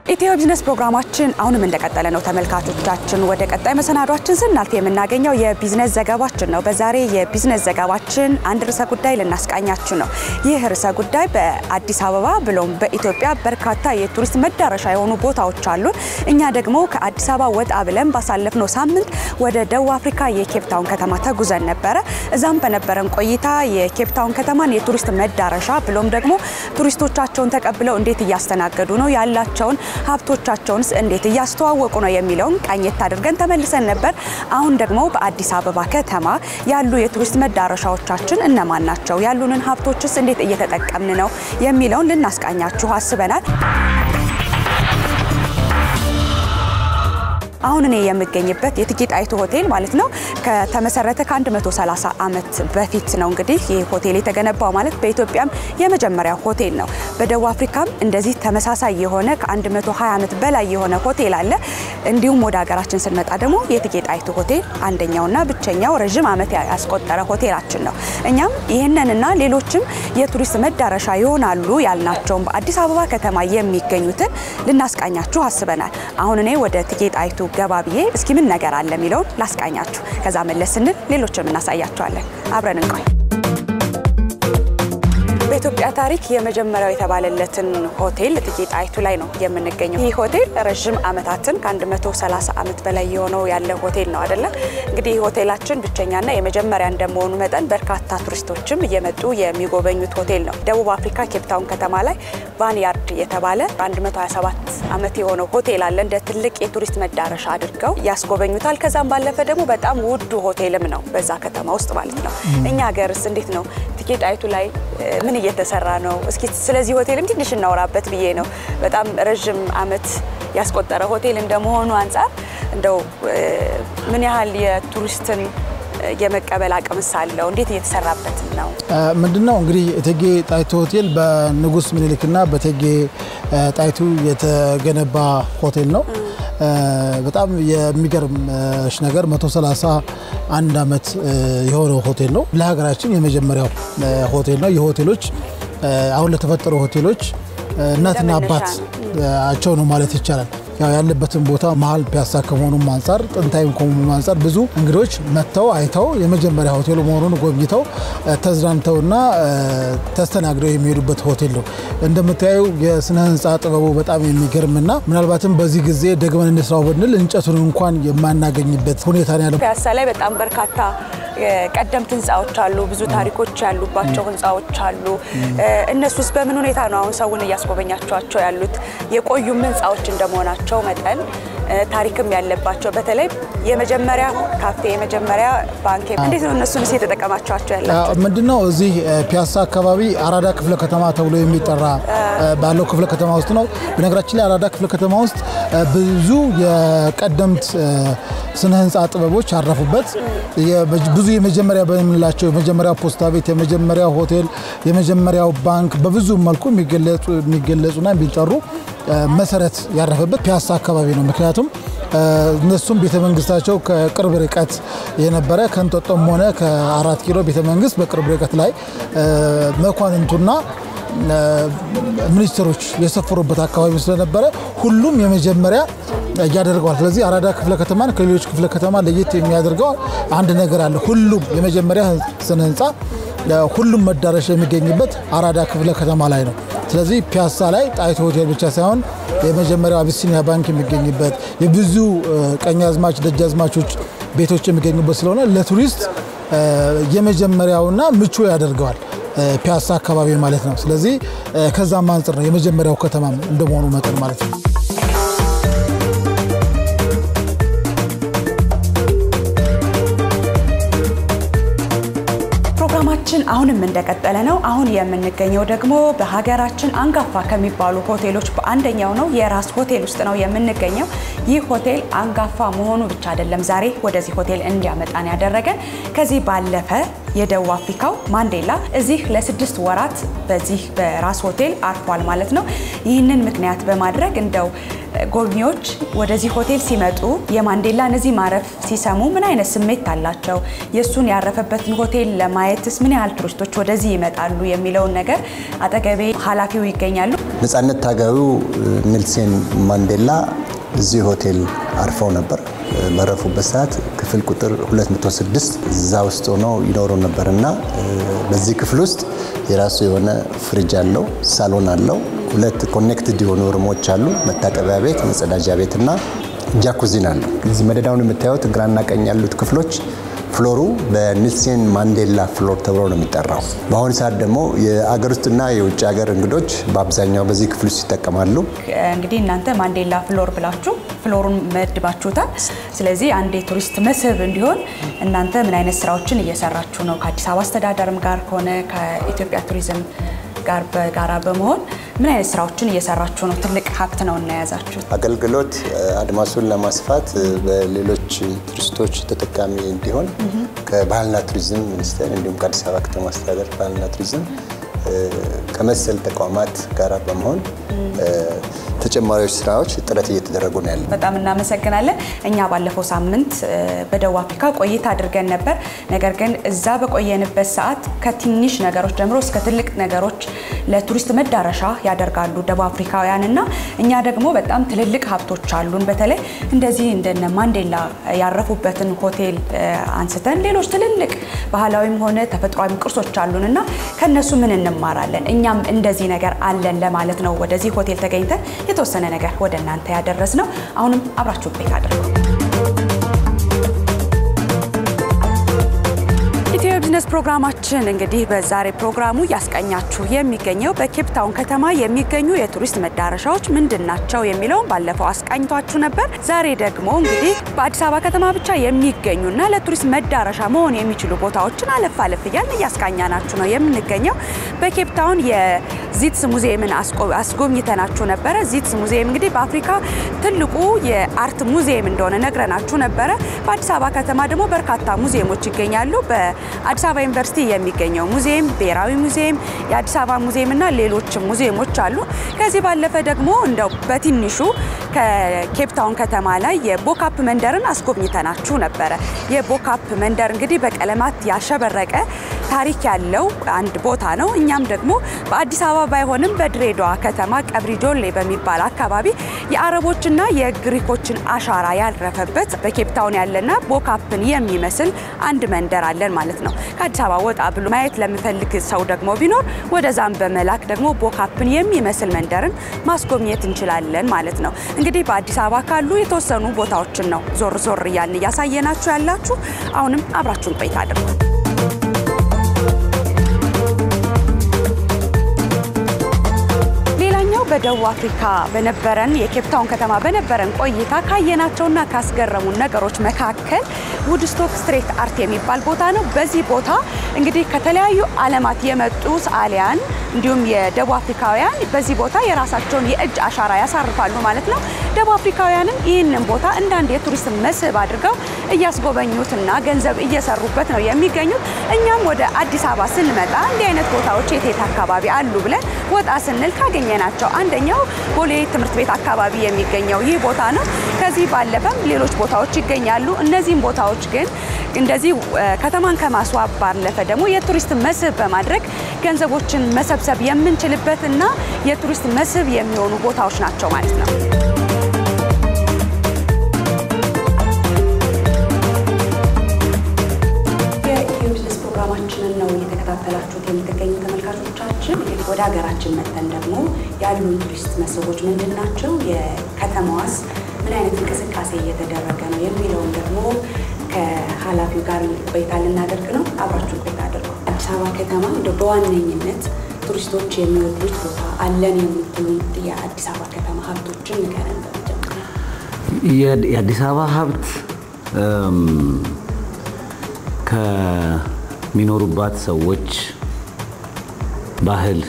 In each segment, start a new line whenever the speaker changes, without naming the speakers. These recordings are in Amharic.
ኢትዮ ቢዝነስ ፕሮግራማችን አሁንም እንደቀጠለ ነው ተመልካቾቻችን ወደ ቀጣይ መሰናዷችን ስናልፍ የምናገኘው የቢዝነስ ዘገባችን ነው በዛሬ የቢዝነስ ዘገባችን አንድ ርዕሰ ጉዳይ ልናስቃኛችሁ ነው ይህ ርዕሰ ጉዳይ በአዲስ አበባ ብሎም በኢትዮጵያ በርካታ የቱሪስት መዳረሻ የሆኑ ቦታዎች አሉ እኛ ደግሞ ከአዲስ አበባ ወጣ ብለን ባሳለፍነው ሳምንት ወደ ደቡብ አፍሪካ የኬፕ ታውን ከተማ ተጉዘን ነበር እዛም በነበረን ቆይታ የኬፕ ታውን ከተማን የቱሪስት መዳረሻ ብሎም ደግሞ ቱሪስቶቻቸውን ተቀብለው እንዴት ያስተናገዱ ነው ያላቸውን ሀብቶቻቸውንስ እንዴት ያስተዋወቁ ነው የሚለውን ቃኘት አድርገን ተመልሰን ነበር አሁን ደግሞ በአዲስ አበባ ከተማ ያሉ የቱሪስት መዳረሻዎቻችን እነማን ናቸው ያሉንን ሀብቶችስ እንዴት እየተጠቀምን ነው የሚለውን ልናስቃኛችሁ አስበናል አሁን እኔ የምገኝበት የእቴጌ ጣይቱ ሆቴል ማለት ነው ከተመሰረተ ከ130 አመት በፊት ነው እንግዲህ ይሄ ሆቴል የተገነባው ማለት በኢትዮጵያም የመጀመሪያው ሆቴል ነው በደቡብ አፍሪካም እንደዚህ ተመሳሳይ የሆነ ከ120 አመት በላይ የሆነ ሆቴል አለ እንዲሁም ወደ ሀገራችን ስንመጣ ደግሞ የእቴጌ ጣይቱ ሆቴል አንደኛውና ብቸኛው ረጅም አመት ያስቆጠረ ሆቴላችን ነው እኛም ይሄንንና ሌሎችም የቱሪስት መዳረሻ ይሆናሉ ያልናቸው በአዲስ አበባ ከተማ የሚገኙትን ልናስቃኛችሁ አስበናል አሁን እኔ ወደ እቴጌ ጣይቱ ገባብዬ እስኪ ምን ነገር አለ ሚለውን ላስቃኛችሁ ከዛ መለስን ሌሎችም እናሳያችኋለን አብረን እንቆይ በኢትዮጵያ ታሪክ የመጀመሪያው የተባለለትን ሆቴል እቴጌ ጣይቱ ላይ ነው የምንገኘው ይህ ሆቴል ረጅም አመታትን ከ130 አመት በላይ የሆነው ያለ ሆቴል ነው አይደለ እንግዲህ ሆቴላችን ብቸኛና የመጀመሪያ እንደመሆኑ መጠን በርካታ ቱሪስቶችም እየመጡ የሚጎበኙት ሆቴል ነው ደቡብ አፍሪካ ኬፕ ታውን ከተማ ላይ ቫንያርድ የተባለ 127 አመት የሆነው ሆቴል አለ እንደ ትልቅ የቱሪስት መዳረሻ አድርገው ያስጎበኙታል ከዛም ባለፈ ደግሞ በጣም ውድ ሆቴልም ነው በዛ ከተማ ውስጥ ማለት ነው እኛ ሀገርስ እንዴት ነው እቴጌ ጣይቱ ላይ ምን እየተሰራ ነው እስኪ ስለዚህ ሆቴልም ትንሽ እናወራበት ብዬ ነው በጣም ረጅም አመት ያስቆጠረ ሆቴል እንደመሆኑ አንፃር እንደው ምን ያህል የቱሪስትን የመቀበል አቅም ሳለው እንዴት እየተሰራበት ነው
ምንድነው እንግዲህ እቴጌ ጣይቱ ሆቴል በንጉስ ምኒልክና በእቴጌ ጣይቱ የተገነባ ሆቴል ነው በጣም የሚገርምሽ ነገር 131 አመት የሆነው ሆቴል ነው ለሀገራችን የመጀመሪያው ሆቴል ነው የሆቴሎች አሁን ለተፈጠሩ ሆቴሎች እናትና አባት አቸው ነው ማለት ይቻላል ያው ያለበትን ቦታ መሃል ፒያሳ ከመሆኑም አንፃር ጥንታዊም ከመሆኑም አንፃር ብዙ እንግዶች መተው አይተው የመጀመሪያ ሆቴሉ መሆኑን ጎብኝተው ተዝናንተውና ተስተናግደው የሚሄዱበት ሆቴል ነው እንደምታዩ የስነ ህንጻ ጥበቡ በጣም የሚገርምና ምናልባትም በዚህ ጊዜ ደግመን እንስራው ብንል እንጨቱን እንኳን የማናገኝበት ሁኔታ ነው ያለው
ፒያሳ ላይ በጣም በርካታ ቀደምት ህንጻዎች አሉ ብዙ ታሪኮች ያሉባቸው ህንጻዎች አሉ እነሱስ በምን ሁኔታ ነው አሁን ሰውን ያስጎበኛቸው ያሉት የቆዩ ህንጻዎች እንደመሆናቸው መጠን ታሪክም ያለባቸው በተለይ የመጀመሪያ ካፌ የመጀመሪያ ባንክ እንዴት ነው እነሱንስ የተጠቀማቸው ያላችሁ
ምንድነው እዚህ ፒያሳ አካባቢ አራዳ ክፍለ ከተማ ተብሎ የሚጠራ ባለው ክፍለ ከተማ ውስጥ ነው በነገራችን ላይ አራዳ ክፍለ ከተማ ውስጥ ብዙ የቀደምት ስነ ህንጻ ጥበቦች አረፉበት ብዙ የመጀመሪያ በመላቸው የመጀመሪያው ፖስታ ቤት የመጀመሪያው ሆቴል የመጀመሪያው ባንክ በብዙ መልኩ የሚገለጹና የሚጠሩ መሰረት ያረፈበት ፒያሳ አካባቢ ነው ምክንያቱም እነሱም ቤተመንግስታቸው ከቅርብ ርቀት የነበረ ከንጦጦም ሆነ ከ4 ኪሎ ቤተመንግስት በቅርብ ርቀት ላይ መኳንንቱና ሚኒስትሮች የሰፈሩበት አካባቢ ስለነበረ ሁሉም የመጀመሪያ ያደርጋል ስለዚህ አራዳ ክፍለ ከተማን ከሌሎች ክፍለ ከተማ ለየት የሚያደርገው አንድ ነገር አለ ሁሉም የመጀመሪያ ስነ ህንጻ ሁሉም መዳረሻ የሚገኝበት አራዳ ክፍለ ከተማ ላይ ነው ስለዚህ ፒያሳ ላይ ጣይቱ ሆቴል ብቻ ሳይሆን የመጀመሪያው አቢሲኒያ ባንክ የሚገኝበት የብዙ ቀኛዝማች ደጃዝማቾች ቤቶች የሚገኙበት ስለሆነ ለቱሪስት የመጀመሪያውና ምቹ ያደርገዋል ፒያሳ አካባቢ ማለት ነው ስለዚህ ከዛም አንፃር ነው የመጀመሪያው ከተማ እንደመሆኑ መጠን ማለት ነው
አሁንም እንደቀጠለ ነው አሁን የምንገኘው ደግሞ በሀገራችን አንጋፋ ከሚባሉ ሆቴሎች በአንደኛው ነው የራስ ሆቴል ውስጥ ነው የምንገኘው ይህ ሆቴል አንጋፋ መሆኑ ብቻ አይደለም ዛሬ ወደዚህ ሆቴል እንዲያመጣን ያደረገን ከዚህ ባለፈ የደቡብ አፍሪካው ማንዴላ እዚህ ለ6 ወራት በዚህ በራስ ሆቴል አርፏል ማለት ነው ይህንን ምክንያት በማድረግ እንደው ጎብኚዎች ወደዚህ ሆቴል ሲመጡ የማንዴላን እዚህ ማረፍ ሲሰሙ ምን አይነት ስሜት አላቸው የሱን ያረፈበትን ሆቴል ለማየትስ ምን ያህል ቱሪስቶች ወደዚህ ይመጣሉ የሚለው ነገር አጠገቤ ኃላፊው ይገኛሉ
ነጻነት ታጋዩ ኔልሰን ማንዴላ እዚህ ሆቴል አርፈው ነበር። በረፉበት ሰዓት ክፍል ቁጥር 206 እዛ ውስጥ ሆነው ይኖሩ ነበርና በዚህ ክፍል ውስጥ የራሱ የሆነ ፍሪጅ አለው፣ ሳሎን አለው፣ ሁለት ኮኔክትድ የሆኑ ሩሞች አሉ፣ መታጠቢያ ቤት፣ መጸዳጃ ቤትና ጃኩዚን አለው። እዚህ መደዳውን የምታዩት ግራና ቀኝ ያሉት ክፍሎች ፍሎሩ በኔልሰን ማንዴላ ፍሎር ተብሎ ነው የሚጠራው። በአሁኑ ሰዓት ደግሞ የአገር ውስጥና የውጭ ሀገር እንግዶች በአብዛኛው በዚህ ክፍል ውስጥ ይጠቀማሉ።
እንግዲህ እናንተ ማንዴላ ፍሎር ብላችሁ ፍሎሩን መድባችሁታል። ስለዚህ አንድ የቱሪስት መስህብ እንዲሆን እናንተ ምን አይነት ስራዎችን እየሰራችሁ ነው? ከአዲስ አበባ አስተዳደርም ጋር ሆነ ከኢትዮጵያ ቱሪዝም ጋር በጋራ በመሆን ምን አይነት ስራዎችን እየሰራችሁ ነው? ትልቅ ሀብት ነው እና ያዛችሁ።
አገልግሎት አድማሱን ለማስፋት በሌሎች ቱሪስቶች ተጠቃሚ እንዲሆን ከባህልና ቱሪዝም ሚኒስቴር እንዲሁም ከአዲስ አበባ ከተማ አስተዳደር ባህልና ቱሪዝም ከመሰል ተቋማት ጋር በመሆን ተጨማሪዎች ስራዎች ጥረት እየተደረጉ ነው ያለው።
በጣም እናመሰግናለን። እኛ ባለፈው ሳምንት በደቡብ አፍሪካ ቆይታ አድርገን ነበር። ነገር ግን እዛ በቆየንበት ሰዓት ከትንሽ ነገሮች ጀምሮ እስከ ትልቅ ነገሮች ለቱሪስት መዳረሻ ያደርጋሉ ደቡብ አፍሪካውያንና እኛ ደግሞ በጣም ትልልቅ ሀብቶች አሉን። በተለይ እንደዚህ እንደነ ማንዴላ ያረፉበትን ሆቴል አንስተን ሌሎች ትልልቅ ባህላዊም ሆነ ተፈጥሯዊ ቅርሶች አሉንና ከነሱ ምን እንማራለን? እኛም እንደዚህ ነገር አለን ለማለት ነው ወደዚህ ሆቴል ተገኝተን የተወሰነ ነገር ወደ እናንተ ያደረስነው። አሁንም አብራችሁ ቆይታ አድርጉ። ቢዝነስ ፕሮግራማችን እንግዲህ በዛሬ ፕሮግራሙ ያስቀኛችሁ የሚገኘው በኬፕ ታውን ከተማ የሚገኙ የቱሪስት መዳረሻዎች ምንድናቸው የሚለውን ባለፈው አስቃኝቷችሁ ነበር። ዛሬ ደግሞ እንግዲህ በአዲስ አበባ ከተማ ብቻ የሚገኙና ለቱሪስት መዳረሻ መሆን የሚችሉ ቦታዎችን አለፍ አለፍ እያልን ያስቃኛናችሁ ነው የምንገኘው። በኬፕ ታውን የዚትስ ሙዚየምን አስጎብኝተናችሁ ነበረ። ዚትስ ሙዚየም እንግዲህ በአፍሪካ ትልቁ የአርት ሙዚየም እንደሆነ ነግረናችሁ ነበረ። በአዲስ አበባ ከተማ ደግሞ በርካታ ሙዚየሞች ይገኛሉ። በአዲስ አበባ ዩኒቨርሲቲ የሚገኘው ሙዚየም፣ ብሔራዊ ሙዚየም፣ የአዲስ አበባ ሙዚየምና ሌሎች ሙዚየሞች አሉ። ከዚህ ባለፈ ደግሞ እንደው በትንሹ ከኬፕ ታውን ከተማ ላይ የቦካፕ መንደርን አስጎብኝተናችሁ ነበረ። የቦካፕ መንደር እንግዲህ በቀለማት ያሸበረቀ ታሪክ ያለው አንድ ቦታ ነው። እኛም ደግሞ በአዲስ አበባ ባይሆንም በድሬዳዋ ከተማ ቀብሪ ጆሌ በሚባል አካባቢ የአረቦችና የግሪኮችን አሻራ ያረፈበት በኬፕ ታውን ያለና ቦካፕን የሚመስል አንድ መንደር አለን ማለት ነው። ከአዲስ አበባ ወጣ ብሎ ማየት ለሚፈልግ ሰው ደግሞ ቢኖር ወደዛም በመላክ ደግሞ ቦካፕን የሚመስል መንደርን ማስጎብኘት እንችላለን ማለት ነው። እንግዲህ በአዲስ አበባ ካሉ የተወሰኑ ቦታዎችን ነው ዞር ዞር እያልን ያሳየናችሁ ያላችሁ። አሁንም አብራችሁን ቆይታ አድርጉ። በደቡብ አፍሪካ በነበረን የኬፕ ታውን ከተማ በነበረን ቆይታ ካየናቸውና ካስገረሙን ነገሮች መካከል ውድስቶክ ስትሬት አርት የሚባል ቦታ ነው። በዚህ ቦታ እንግዲህ ከተለያዩ ዓለማት የመጡ ሰዓሊያን እንዲሁም የደቡብ አፍሪካውያን በዚህ ቦታ የራሳቸውን የእጅ አሻራ ያሳርፋሉ ማለት ነው። ደቡብ አፍሪካውያንም ይህንን ቦታ እንዳንድ የቱሪስት መስህብ አድርገው እያስጎበኙትና ገንዘብ እየሰሩበት ነው የሚገኙት። እኛም ወደ አዲስ አበባ ስንመጣ እንዲህ አይነት ቦታዎች የት አካባቢ አሉ ብለን ወጣ ስንል ካገኘናቸው አንደኛው ቦሌ ትምህርት ቤት አካባቢ የሚገኘው ይህ ቦታ ነው። ከዚህ ባለፈም ሌሎች ቦታዎች ይገኛሉ። እነዚህም ቦታዎች ግን እንደዚህ ከተማን ከማስዋብ ባለፈ ደግሞ የቱሪስት መስህብ በማድረግ ገንዘቦችን መሰብሰብ የምንችልበትና የቱሪስት መስህብ የሚሆኑ ቦታዎች ናቸው ማለት ነው። የቢዝነስ ፕሮግራማችንን ነው እየተከታተላችሁት የምትገኙ ተመልካቾቻችን። ወደ ሀገራችን መተን ደግሞ ያሉ ቱሪስት መስህቦች ምንድናቸው፣ የከተማዋስ ምን አይነት እንቅስቃሴ እየተደረገ ነው የሚለውን ደግሞ ከኃላፊው ጋር ቆይታ ልናደርግ ነው። አብራችሁ ቆይታ አድርጉ። አዲስ አበባ ከተማ እንደ በዋነኝነት ቱሪስቶች የሚወዱት ቦታ አለን የምትሉት የአዲስ አበባ ከተማ ሀብቶችን ንገረን።
የአዲስ አበባ ሀብት ከሚኖሩባት ሰዎች ባህል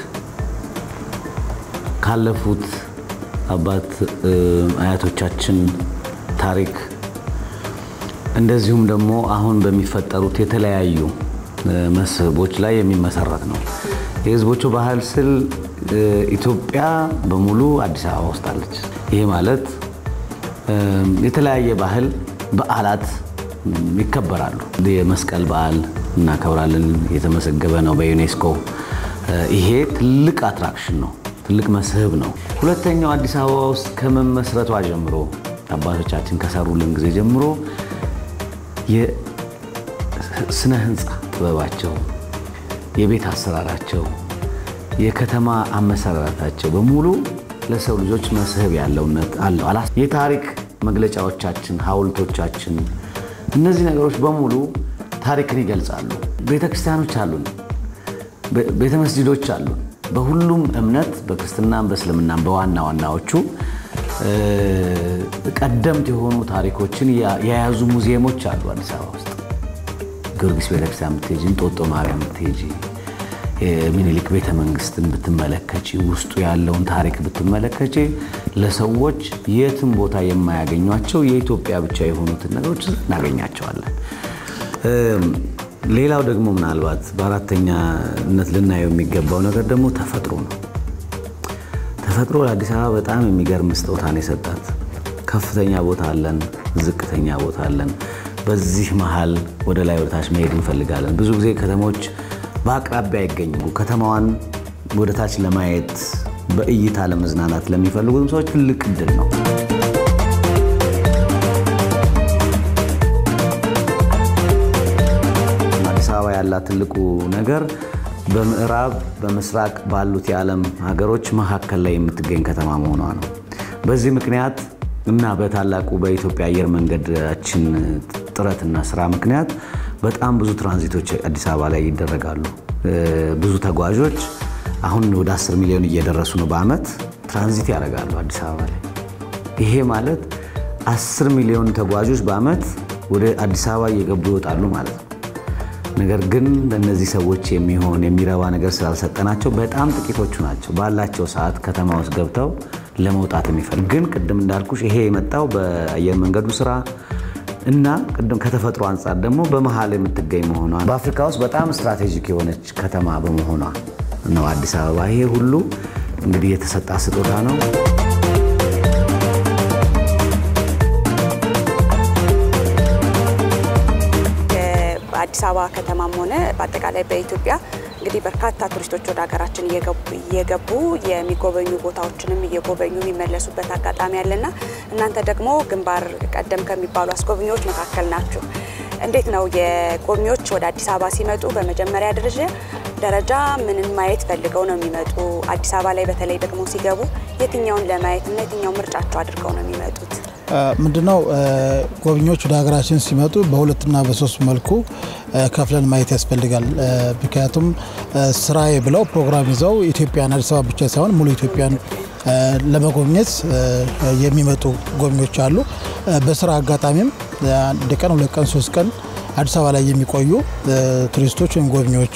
ካለፉት አባት አያቶቻችን ታሪክ እንደዚሁም ደግሞ አሁን በሚፈጠሩት የተለያዩ መስህቦች ላይ የሚመሰረት ነው። የህዝቦቹ ባህል ስል ኢትዮጵያ በሙሉ አዲስ አበባ ውስጥ አለች። ይሄ ማለት የተለያየ ባህል በዓላት ይከበራሉ። የመስቀል በዓል እናከብራለን፣ የተመሰገበ ነው በዩኔስኮ። ይሄ ትልቅ አትራክሽን ነው፣ ትልቅ መስህብ ነው። ሁለተኛው አዲስ አበባ ውስጥ ከመመስረቷ ጀምሮ አባቶቻችን ከሰሩልን ጊዜ ጀምሮ የስነ ህንጻ ጥበባቸው፣ የቤት አሰራራቸው፣ የከተማ አመሰራረታቸው በሙሉ ለሰው ልጆች መስህብ ያለውነት አለው። የታሪክ መግለጫዎቻችን፣ ሐውልቶቻችን እነዚህ ነገሮች በሙሉ ታሪክን ይገልጻሉ። ቤተክርስቲያኖች አሉን፣ ቤተ መስጊዶች አሉን። በሁሉም እምነት በክርስትናም በእስልምናም በዋና ዋናዎቹ ቀደምት የሆኑ ታሪኮችን የያዙ ሙዚየሞች አሉ አዲስ አበባ ውስጥ። ጊዮርጊስ ቤተክርስቲያን ብትሄጂ፣ እንጦጦ ማርያም ብትሄጂ፣ ሚኒሊክ ቤተ መንግስትን ብትመለከቺ፣ ውስጡ ያለውን ታሪክ ብትመለከቺ ለሰዎች የትም ቦታ የማያገኟቸው የኢትዮጵያ ብቻ የሆኑትን ነገሮች እናገኛቸዋለን። ሌላው ደግሞ ምናልባት በአራተኛነት ልናየው የሚገባው ነገር ደግሞ ተፈጥሮ ነው። ተፈጥሮ ለአዲስ አበባ በጣም የሚገርም ስጦታን የሰጣት። ከፍተኛ ቦታ አለን፣ ዝቅተኛ ቦታ አለን። በዚህ መሃል ወደ ላይ ወደ ታች መሄድ እንፈልጋለን። ብዙ ጊዜ ከተሞች በአቅራቢያ አይገኙም። ከተማዋን ወደ ታች ለማየት በእይታ ለመዝናናት ለሚፈልጉም ሰዎች ትልቅ እድል ነው። አዲስ አበባ ያላት ትልቁ ነገር በምዕራብ በምስራቅ ባሉት የዓለም ሀገሮች መካከል ላይ የምትገኝ ከተማ መሆኗ ነው። በዚህ ምክንያት እና በታላቁ በኢትዮጵያ አየር መንገዳችን ጥረትና ስራ ምክንያት በጣም ብዙ ትራንዚቶች አዲስ አበባ ላይ ይደረጋሉ። ብዙ ተጓዦች አሁን ወደ 10 ሚሊዮን እየደረሱ ነው በአመት ትራንዚት ያደርጋሉ አዲስ አበባ ላይ። ይሄ ማለት 10 ሚሊዮን ተጓዦች በአመት ወደ አዲስ አበባ እየገቡ ይወጣሉ ማለት ነው። ነገር ግን ለነዚህ ሰዎች የሚሆን የሚረባ ነገር ስላልሰጠናቸው በጣም ጥቂቶቹ ናቸው ባላቸው ሰዓት ከተማ ውስጥ ገብተው ለመውጣት የሚፈልጉ። ግን ቅድም እንዳልኩሽ ይሄ የመጣው በአየር መንገዱ ስራ እና ቅድም ከተፈጥሮ አንፃር ደግሞ በመሃል የምትገኝ መሆኗ በአፍሪካ ውስጥ በጣም ስትራቴጂክ የሆነች ከተማ በመሆኗ ነው አዲስ አበባ። ይሄ ሁሉ እንግዲህ የተሰጣ ስጦታ ነው።
በአዲስ አበባ ከተማም ሆነ በአጠቃላይ በኢትዮጵያ እንግዲህ በርካታ ቱሪስቶች ወደ ሀገራችን እየገቡ የሚጎበኙ ቦታዎችንም እየጎበኙ የሚመለሱበት አጋጣሚ አለና እናንተ ደግሞ ግንባር ቀደም ከሚባሉ አስጎብኚዎች መካከል ናችሁ። እንዴት ነው የጎብኚዎች ወደ አዲስ አበባ ሲመጡ በመጀመሪያ ደረጃ ምንን ማየት ፈልገው ነው የሚመጡ? አዲስ አበባ ላይ በተለይ ደግሞ ሲገቡ የትኛውን ለማየት እና የትኛው ምርጫቸው አድርገው ነው የሚመጡት?
ምንድነው ጎብኚዎች ወደ ሀገራችን ሲመጡ በሁለትና በሶስት መልኩ ከፍለን ማየት ያስፈልጋል። ምክንያቱም ስራዬ ብለው ፕሮግራም ይዘው ኢትዮጵያን አዲስ አበባ ብቻ ሳይሆን ሙሉ ኢትዮጵያን ለመጎብኘት የሚመጡ ጎብኚዎች አሉ። በስራ አጋጣሚም አንድ ቀን፣ ሁለት ቀን፣ ሶስት ቀን አዲስ አበባ ላይ የሚቆዩ ቱሪስቶች ወይም ጎብኚዎች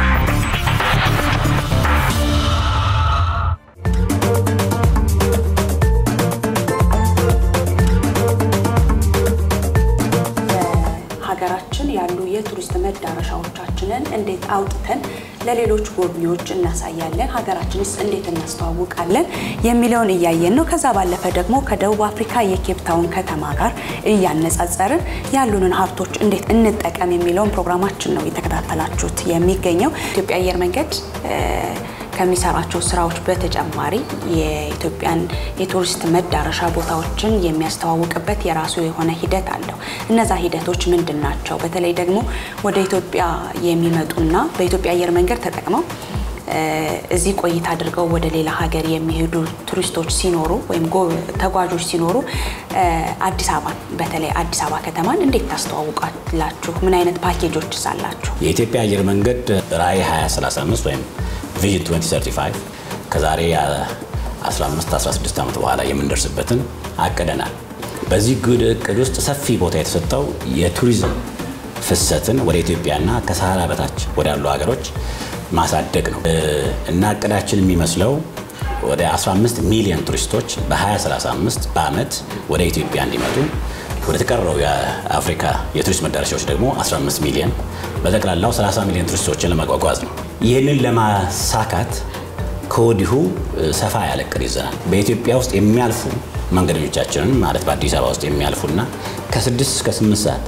የቱሪስት መዳረሻዎቻችንን እንዴት አውጥተን ለሌሎች ጎብኚዎች እናሳያለን፣ ሀገራችንስ እንዴት እናስተዋውቃለን የሚለውን እያየን ነው። ከዛ ባለፈ ደግሞ ከደቡብ አፍሪካ የኬፕ ታውን ከተማ ጋር እያነጻጸርን ያሉንን ሀብቶች እንዴት እንጠቀም የሚለውን ፕሮግራማችን ነው የተከታተላችሁት የሚገኘው። ኢትዮጵያ አየር መንገድ ከሚሰራቸው ስራዎች በተጨማሪ የኢትዮጵያን የቱሪስት መዳረሻ ቦታዎችን የሚያስተዋውቅበት የራሱ የሆነ ሂደት አለው። እነዛ ሂደቶች ምንድናቸው? በተለይ ደግሞ ወደ ኢትዮጵያ የሚመጡና በኢትዮጵያ አየር መንገድ ተጠቅመው እዚህ ቆይታ አድርገው ወደ ሌላ ሀገር የሚሄዱ ቱሪስቶች ሲኖሩ ወይም ተጓዦች ሲኖሩ አዲስ አበባ በተለይ አዲስ አበባ ከተማን እንዴት ታስተዋውቃላችሁ? ምን አይነት ፓኬጆች አላችሁ?
የኢትዮጵያ አየር መንገድ ራዕይ 2035 ወይም ቪዥን 2035 ከዛሬ 15-16 ዓመት በኋላ የምንደርስበትን አቅደናል። በዚህ እቅድ ውስጥ ሰፊ ቦታ የተሰጠው የቱሪዝም ፍሰትን ወደ ኢትዮጵያና ከሰሃራ በታች ወዳሉ ሀገሮች ማሳደግ ነው እና እቅዳችን የሚመስለው ወደ 15 ሚሊዮን ቱሪስቶች በ2035 በአመት ወደ ኢትዮጵያ እንዲመጡ፣ ወደ ተቀረው የአፍሪካ የቱሪስት መዳረሻዎች ደግሞ 15 ሚሊዮን በጠቅላላው 30 ሚሊዮን ቱሪስቶችን ለማጓጓዝ ነው። ይህንን ለማሳካት ከወዲሁ ሰፋ ያለ እቅድ ይዘናል። በኢትዮጵያ ውስጥ የሚያልፉ መንገደኞቻችንን ማለት በአዲስ አበባ ውስጥ የሚያልፉና ከ6 እስከ 8 ሰዓት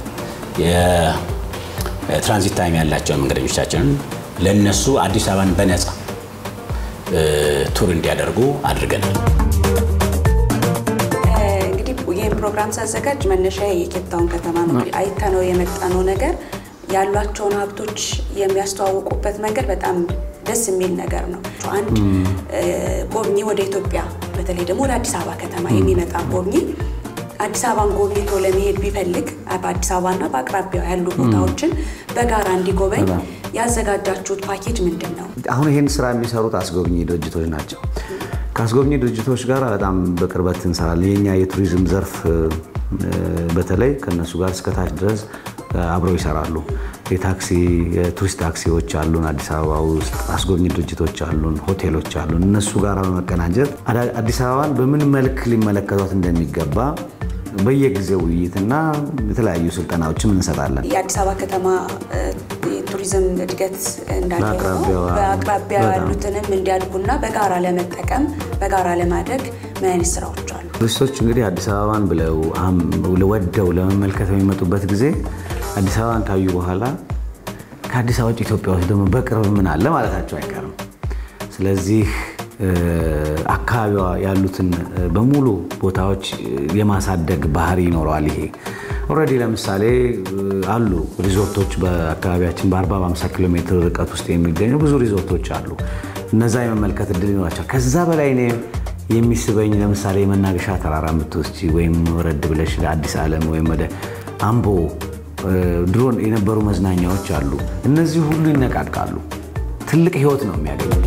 የትራንዚት ታይም ያላቸውን መንገደኞቻችንን ለነሱ አዲስ አበባን በነፃ ቱር እንዲያደርጉ አድርገናል።
እንግዲህ ይህን ፕሮግራም ሳዘጋጅ መነሻ የኬፕ ታውን ከተማ ነው። አይተነው የመጣነው ነገር ያሏቸውን ሀብቶች የሚያስተዋውቁበት መንገድ በጣም ደስ የሚል ነገር ነው። አንድ ጎብኚ ወደ ኢትዮጵያ በተለይ ደግሞ ወደ አዲስ አበባ ከተማ የሚመጣ ጎብኚ አዲስ አበባን ጎብኝቶ ለመሄድ ቢፈልግ በአዲስ አበባና በአቅራቢያው ያሉ ቦታዎችን በጋራ እንዲጎበኝ ያዘጋጃችሁት ፓኬጅ ምንድነው?
አሁን ይሄን ስራ የሚሰሩት አስጎብኚ ድርጅቶች ናቸው። ከአስጎብኚ ድርጅቶች ጋር በጣም በቅርበት እንሰራለን። የኛ የቱሪዝም ዘርፍ በተለይ ከነሱ ጋር እስከታች ድረስ አብረው ይሰራሉ። የታክሲ የቱሪስት ታክሲዎች አሉን አዲስ አበባ ውስጥ፣ አስጎብኚ ድርጅቶች አሉን፣ ሆቴሎች አሉን። እነሱ ጋር በመቀናጀት አዲስ አበባን በምን መልክ ሊመለከቷት እንደሚገባ በየጊዜው ውይይትና የተለያዩ ስልጠናዎችን እንሰጣለን።
የአዲስ አበባ ከተማ ቱሪዝም እድገት እንዳለው በአቅራቢያ ያሉትንም እንዲያድጉና በጋራ ለመጠቀም በጋራ ለማድረግ ምን አይነት ስራዎች አሉ?
ቱሪስቶች እንግዲህ አዲስ አበባን ብለው ወደው ለመመልከት የሚመጡበት ጊዜ አዲስ አበባን ካዩ በኋላ ከአዲስ አበባ ኢትዮጵያ ውስጥ ደግሞ በቅርብ ምን አለ ማለታቸው አይቀርም። ስለዚህ አካባቢዋ ያሉትን በሙሉ ቦታዎች የማሳደግ ባህሪ ይኖረዋል። ይሄ ኦሬዲ ለምሳሌ አሉ ሪዞርቶች በአካባቢያችን በ40-50 ኪሎ ሜትር ርቀት ውስጥ የሚገኙ ብዙ ሪዞርቶች አሉ። እነዛ የመመልከት እድል ይኖራቸዋል። ከዛ በላይ ነው የሚስበኝ ለምሳሌ መናገሻ ተራራ ምትወስጂ ወይም ወረድ ብለሽ አዲስ ዓለም ወይም ወደ አምቦ ድሮን የነበሩ መዝናኛዎች አሉ። እነዚህ ሁሉ ይነቃቃሉ። ትልቅ ህይወት ነው የሚያገኙት።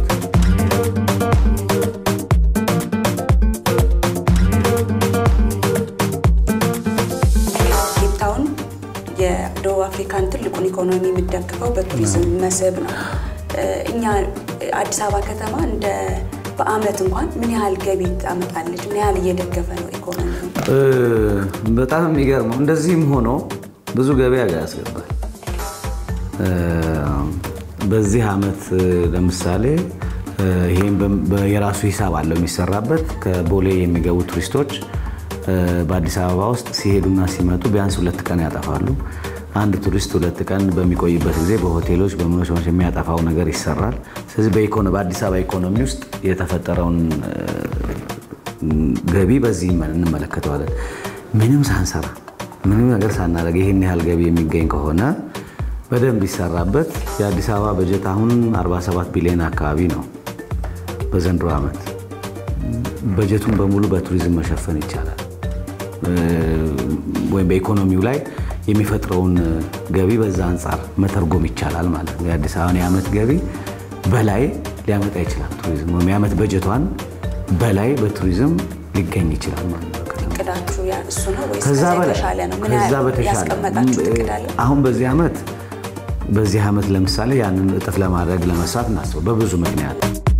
ኬፕ ታውን የደቡብ አፍሪካን ትልቁን ኢኮኖሚ የሚደግፈው በቱሪዝም መስህብ ነው። እኛ አዲስ አበባ ከተማ እንደ በአመት እንኳን ምን ያህል ገቢ ታመጣለች? ምን ያህል እየደገፈ ነው ኢኮኖሚው?
በጣም የሚገርመው እንደዚህም ሆኖ ብዙ ገቢ ያስገባል። በዚህ አመት ለምሳሌ ይሄን የራሱ ሂሳብ አለው የሚሰራበት። ከቦሌ የሚገቡ ቱሪስቶች በአዲስ አበባ ውስጥ ሲሄዱና ሲመጡ ቢያንስ 2 ቀን ያጠፋሉ። አንድ ቱሪስት 2 ቀን በሚቆይበት ጊዜ በሆቴሎች በመኖች የሚያጠፋው ነገር ይሰራል። ስለዚህ በአዲስ አበባ ኢኮኖሚ ውስጥ የተፈጠረውን ገቢ በዚህ እንመለከተዋለን። ምንም ሳንሰራ ምንም ነገር ሳናደርግ ይሄን ያህል ገቢ የሚገኝ ከሆነ በደንብ ይሰራበት። የአዲስ አበባ በጀት አሁን 47 ቢሊዮን አካባቢ ነው። በዘንድሮ አመት በጀቱን በሙሉ በቱሪዝም መሸፈን ይቻላል። ወይ በኢኮኖሚው ላይ የሚፈጥረውን ገቢ በዛ አንፃር መተርጎም ይቻላል ማለት ነው። የአዲስ አበባ የአመት ገቢ በላይ ሊያመጣ ይችላል ቱሪዝም። ወይ የአመት በጀቷን በላይ በቱሪዝም ሊገኝ ይችላል ማለት ነው።
እቅዳችሁ እሱ ነው ወይስ ከዛ በተሻለ ነው? ምን ያስቀመጣችሁት እቅድ አለ?
አሁን በዚህ አመት ለምሳሌ ያንን እጥፍ ለማድረግ ለመስራት እናስበው በብዙ ምክንያት።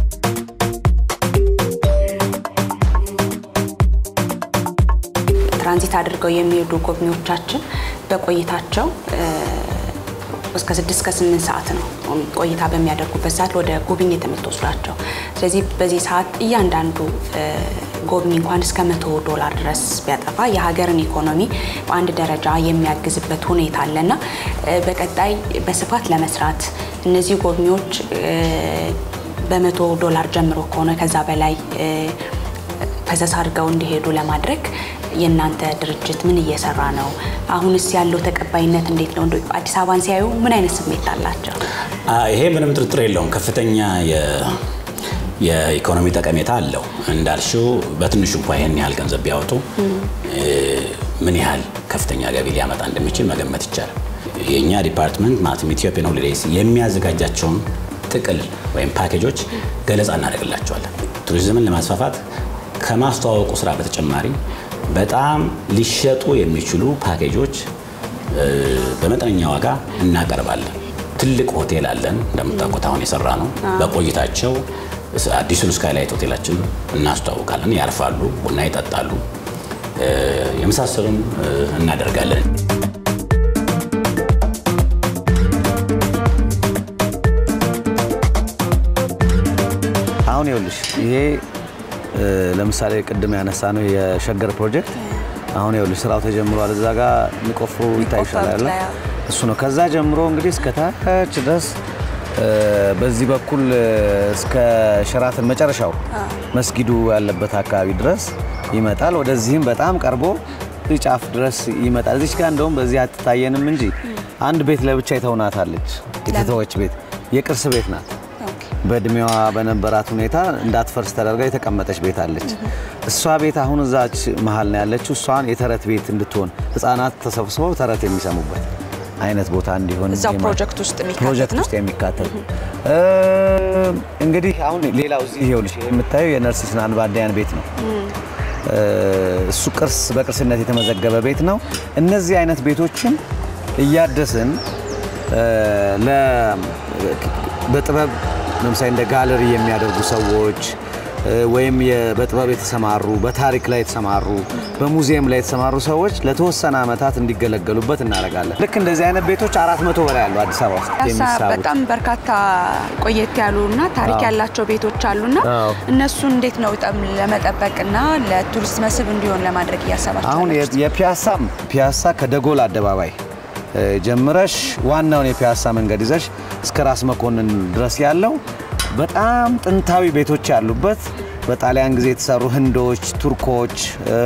ትራንዚት አድርገው የሚሄዱ ጎብኚዎቻችን በቆይታቸው እስከ 6-8 ሰዓት ነው ቆይታ በሚያደርጉበት ሰዓት ወደ ጉብኝት የምትወስዳቸው። ስለዚህ በዚህ ሰዓት እያንዳንዱ ጎብኚ እንኳን እስከ $100 ድረስ ቢያጠፋ የሀገርን ኢኮኖሚ በአንድ ደረጃ የሚያግዝበት ሁኔታ አለና በቀጣይ በስፋት ለመስራት እነዚህ ጎብኚዎች በ$100 ጀምሮ ከሆነ ከዛ በላይ ፈሰስ አድርገው እንዲሄዱ ለማድረግ የእናንተ ድርጅት ምን እየሰራ ነው? አሁንስ ያለው ተቀባይነት እንዴት ነው? አዲስ አበባን ሲያዩ ምን አይነት ስሜት አላቸው?
ይሄ ምንም ጥርጥር የለውም ከፍተኛ የኢኮኖሚ ጠቀሜታ አለው። እንዳልሽው በትንሹ እንኳን ይሄን ያህል ገንዘብ ቢያወጡ ምን ያህል ከፍተኛ ገቢ ሊያመጣ እንደሚችል መገመት ይቻላል። የኛ ዲፓርትመንት ማለትም ኢትዮጵያን ሆሊዴይስ የሚያዘጋጃቸውን ጥቅል ወይም ፓኬጆች ገለጻ እናደርግላቸዋለን። ቱሪዝምን ለማስፋፋት ከማስተዋወቁ ስራ በተጨማሪ በጣም ሊሸጡ የሚችሉ ፓኬጆች በመጠነኛ ዋጋ እናቀርባለን። ትልቅ ሆቴል አለን እንደምታውቁት አሁን የሰራ ነው። በቆይታቸው አዲሱን ስካይላይት ሆቴላችን እናስተዋውቃለን። ያርፋሉ፣ ቡና ይጠጣሉ፣ የመሳሰሉን እናደርጋለን።
አሁን ይኸውልሽ ይሄ ለምሳሌ ቅድም ያነሳ ነው የሸገር ፕሮጀክት። አሁን ይኸውልሽ ስራው ተጀምሯል። እዛ ጋር ንቆፍሩ ይታይሻል አይደል? እሱ ነው። ከዛ ጀምሮ እንግዲህ እስከ ታች ድረስ በዚህ በኩል እስከ ሸራተን መጨረሻው መስጊዱ ያለበት አካባቢ ድረስ ይመጣል ወደዚህም በጣም ቀርቦ ጫፍ ድረስ ይመጣል እዚህ ጋር እንደውም በዚህ አትታየንም እንጂ አንድ ቤት ለብቻ የተውናታለች የተተወች ቤት የቅርስ ቤት ናት በእድሜዋ በነበራት ሁኔታ እንዳትፈርስ ተደርጋ የተቀመጠች ቤት አለች እሷ ቤት አሁን እዛች መሃል ነው ያለችው እሷን የተረት ቤት እንድትሆን ህፃናት ተሰብስበው ተረት የሚሰሙበት አይነት ቦታ እንዲሆን
እዛው ፕሮጀክት ውስጥ የሚካተት
እንግዲህ አሁን ሌላው እዚህ ይኸውልሽ የምታዩ የነርሲስ ናንባዲያን ቤት ነው እሱ ቅርስ በቅርስነት የተመዘገበ ቤት ነው እነዚህ አይነት ቤቶችን እያደስን በጥበብ ለምሳሌ እንደ ጋለሪ የሚያደርጉ ሰዎች ወይም በጥበብ የተሰማሩ በታሪክ ላይ የተሰማሩ በሙዚየም ላይ የተሰማሩ ሰዎች ለተወሰነ አመታት እንዲገለገሉበት እናደርጋለን ልክ እንደዚህ አይነት ቤቶች 400 በላይ አሉ አዲስ አበባ ውስጥ የሚሰሩ
በጣም በርካታ ቆየት ያሉና ታሪክ ያላቸው ቤቶች አሉና እነሱ እንዴት ነው ለመጠበቅና ለቱሪስት መስህብ እንዲሆን ለማድረግ ያሰባችሁ
አሁን ፒያሳ ከደጎል አደባባይ ጀምረሽ ዋናውን የፒያሳ መንገድ ይዘሽ እስከ ራስ መኮንን ድረስ ያለው በጣም ጥንታዊ ቤቶች ያሉበት በጣሊያን ጊዜ የተሰሩ ህንዶች ቱርኮች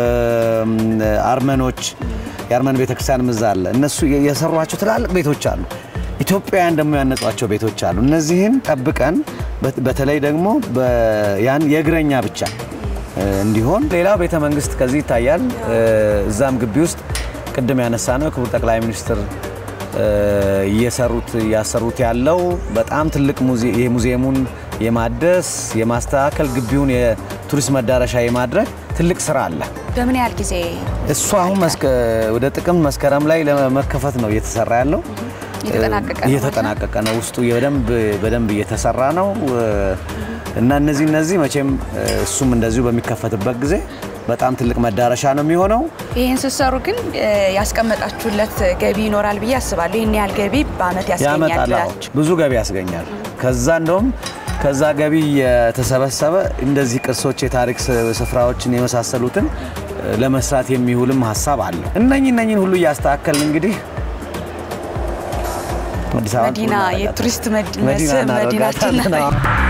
አርመኖች የአርመን ቤተክርስቲያን ምዛለ እነሱ የሰሯቸው ትላልቅ ቤቶች አሉ ኢትዮጵያውያን ደግሞ ያነጿቸው ቤቶች አሉ እነዚህን ጠብቀን በተለይ ደግሞ ያን የእግረኛ ብቻ እንዲሆን ሌላው ቤተ መንግስት ከዚህ ይታያል እዛም ግቢ ውስጥ ቅድም ያነሳነው ክቡር ጠቅላይ ሚኒስትር ያሰሩት ያለው በጣም ትልቅ ሙዚየሙን የማደስ የማስተካከል ግቢውን የቱሪስት መዳረሻ የማድረግ ትልቅ ስራ አለ
በምን ያህል ጊዜ
እሱ አሁን ወደ ጥቅምት መስከረም ላይ ለመከፈት ነው እየተሰራ ያለው እየተጠናቀቀ ነው ውስጡ በደንብ እየተሰራ ነው እና እነዚህ መቼም እሱም እንደዚሁ በሚከፈትበት ጊዜ በጣም ትልቅ መዳረሻ ነው የሚሆነው
ይሄን ሲሰሩ ግን ያስቀመጣችሁለት ገቢ ይኖራል ብዬ አስባለሁ ይሄን ያህል ገቢ በአመት ያስገኛል
ብዙ ገቢ ያስገኛል ከዛ ገቢ የተሰበሰበ እንደዚህ ቅርሶች የታሪክ ስፍራዎችን የመሳሰሉትን ለመስራት የሚውልም ሐሳብ አለ እነኚህን ሁሉ ያስተካከልን እንግዲህ
መዲና የቱሪስት መዲናችን ነው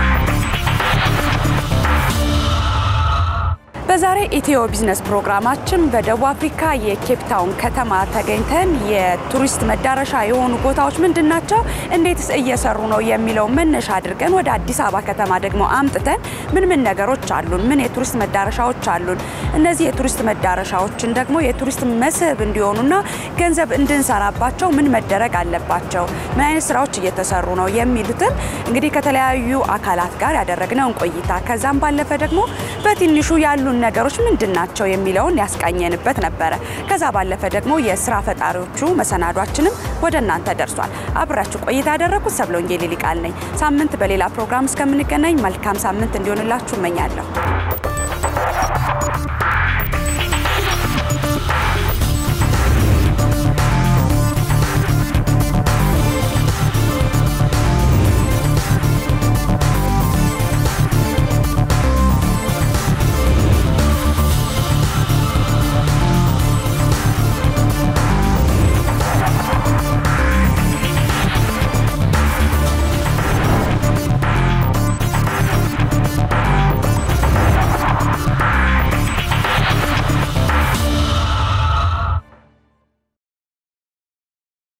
በዛሬ ኢትዮ ቢዝነስ ፕሮግራማችን በደቡብ አፍሪካ የኬፕ ታውን ከተማ ተገኝተን የቱሪስት መዳረሻ የሆኑ ቦታዎች ምንድናቸው እንዴትስ እየሰሩ ነው የሚለው መነሻ አድርገን ወደ አዲስ አበባ ከተማ ደግሞ አምጥተን ምን ነገሮች አሉን ምን የቱሪስት መዳረሻዎች አሉን እነዚህ የቱሪስት መዳረሻዎችን ደግሞ የቱሪስት መስህብ እንዲሆኑና ገንዘብ እንድንሰራባቸው ምን መደረግ አለባቸው ምን አይነት ስራዎች እየተሰሩ ነው የሚሉትን እንግዲህ ከተለያዩ አካላት ጋር ያደረግነው ቆይታ ከዛም ባለፈ ደግሞ በትንሹ ያሉን ነገሮች ምንድናቸው የሚለውን ያስቃኘንበት ነበር ከዛ ባለፈ ደግሞ የስራ ፈጣሪዎቹ መሰናዷችንም ወደ እናንተ ደርሷል አብራችሁ ቆይታ ያደረኩት ሰብሎንጌ ሊሊቃል ነኝ ሳምንት በሌላ ፕሮግራም እስከምንገናኝ መልካም ሳምንት እንዲሆንላችሁ እመኛለሁ